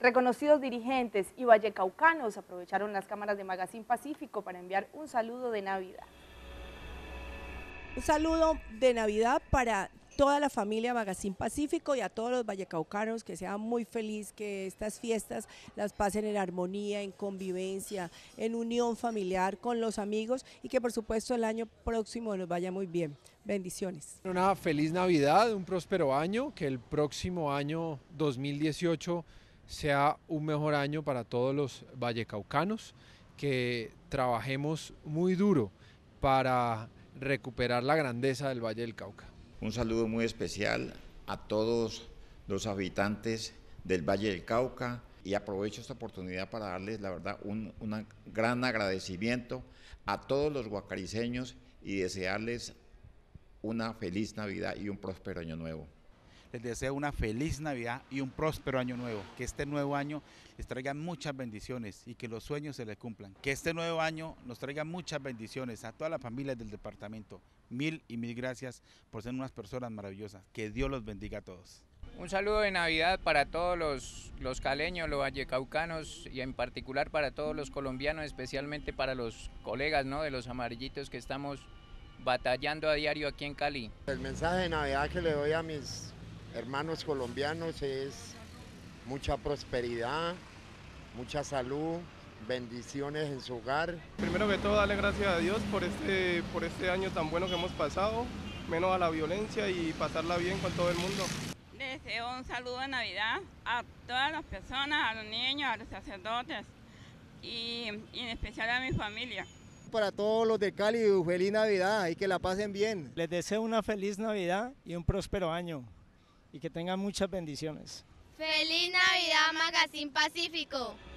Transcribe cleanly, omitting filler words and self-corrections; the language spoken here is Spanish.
Reconocidos dirigentes y vallecaucanos aprovecharon las cámaras de Magazine Pacífico para enviar un saludo de Navidad. Un saludo de Navidad para toda la familia Magazine Pacífico y a todos los vallecaucanos, que sean muy felices, que estas fiestas las pasen en armonía, en convivencia, en unión familiar con los amigos y que por supuesto el año próximo nos vaya muy bien. Bendiciones. Una feliz Navidad, un próspero año, que el próximo año 2018 sea un mejor año para todos los vallecaucanos, que trabajemos muy duro para recuperar la grandeza del Valle del Cauca. Un saludo muy especial a todos los habitantes del Valle del Cauca y aprovecho esta oportunidad para darles, la verdad, un gran agradecimiento a todos los guacariceños y desearles una feliz Navidad y un próspero año nuevo. Les deseo una feliz Navidad y un próspero año nuevo, que este nuevo año les traiga muchas bendiciones y que los sueños se les cumplan, que este nuevo año nos traiga muchas bendiciones a todas las familias del departamento. Mil y mil gracias por ser unas personas maravillosas, que Dios los bendiga a todos. Un saludo de Navidad para todos los caleños, los vallecaucanos y en particular para todos los colombianos, especialmente para los colegas, ¿no?, de los amarillitos que estamos batallando a diario aquí en Cali. El mensaje de Navidad que le doy a mis hermanos colombianos es mucha prosperidad, mucha salud, bendiciones en su hogar. Primero que todo, darle gracias a Dios por este año tan bueno que hemos pasado, menos a la violencia y pasarla bien con todo el mundo. Les deseo un saludo de Navidad a todas las personas, a los niños, a los sacerdotes y en especial a mi familia. Para todos los de Cali, feliz Navidad y que la pasen bien. Les deseo una feliz Navidad y un próspero año y que tengan muchas bendiciones. ¡Feliz Navidad, Magazine Pacífico!